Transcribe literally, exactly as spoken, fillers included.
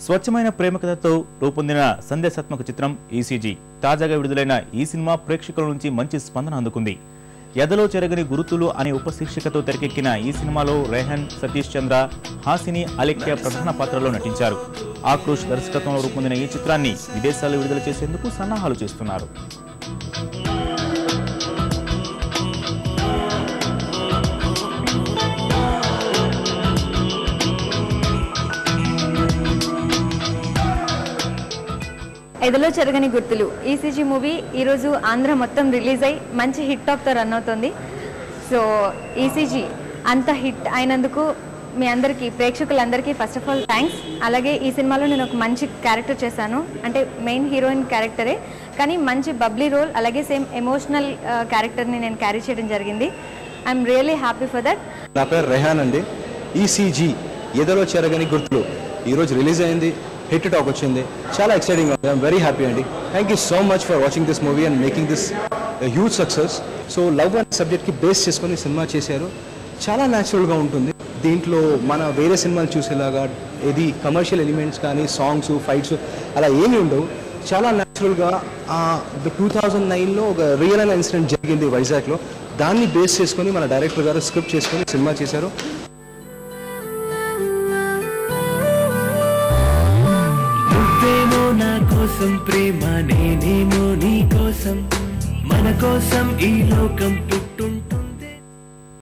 స్వచ్ఛమైన ప్రేమ కథతో రూపొందిన సందేశాత్మక చిత్రం ఈసీజీ తాజాగా విడుదలైన ఈ సినిమా ప్రేక్షకుల నుంచి మంచి స్పందన అందుకుంది. ఎదలో చెరగని గురుతులు అనే ఉపశీర్షికతో తెరకెక్కిన ఈ సినిమాలో రెహాన్, సతీష్ చంద్ర, హాసిని, అలేఖ్య ప్రధాన పాత్రలో నటించారు. ఆక్రోష్ దర్శకత్వంలో రూపొందిన ఈ చిత్రాన్ని విదేశాల్లో విడుదల చేసేందుకు సన్నాహాలు చేస్తున్నారు. ఎదలో చెరగని గుర్తులు ఈసీజీ మూవీ ఈరోజు ఆంధ్ర మొత్తం రిలీజ్ అయ్యి మంచి హిట్ టాక్తో రన్ అవుతుంది. సో ఈసీజీ అంత హిట్ అయినందుకు మీ అందరికీ ప్రేక్షకులందరికీ ఫస్ట్ ఆఫ్ ఆల్ థ్యాంక్స్. అలాగే ఈ సినిమాలో నేను ఒక మంచి క్యారెక్టర్ చేశాను, అంటే మెయిన్ హీరోయిన్ క్యారెక్టరే, కానీ మంచి బబ్లీ రోల్ అలాగే సేమ్ ఎమోషనల్ క్యారెక్టర్ని నేను క్యారీ చేయడం జరిగింది. I'm really happy for that. నా పేరు రెహాన్ అండి. ఈసీజీ ఎదలో చెరగని గుర్తులు ఈరోజు రిలీజ్ అయింది, హిట్ టాక్ వచ్చింది, చాలా ఎక్సైటింగ్ ఉంది. ఐఎమ్ వెరీ హ్యాపీ అండి. Thank you so much for watching this movie and making this huge success. So love అనే సబ్జెక్ట్కి బేస్ చేసుకొని సినిమా చేశారు. చాలా న్యాచురల్గా ఉంటుంది. దీంట్లో మన వేరే సినిమాలు చూసేలాగా ఇది కమర్షియల్ ఎలిమెంట్స్ కానీ సాంగ్స్ ఫైట్స్ అలా ఏమీ ఉండవు. చాలా న్యాచురల్గా టూ థౌజండ్ నైన్లో ఒక రియల్ అయిన ఇన్సిడెంట్ జరిగింది వైజాగ్లో, దాన్ని బేస్ చేసుకొని మన డైరెక్టర్ గారు స్క్రిప్ట్ చేసుకొని సినిమా చేశారు. నా కోసం ప్రేమ నేనేమో నీ కోసం, మన కోసం ఈ లోకం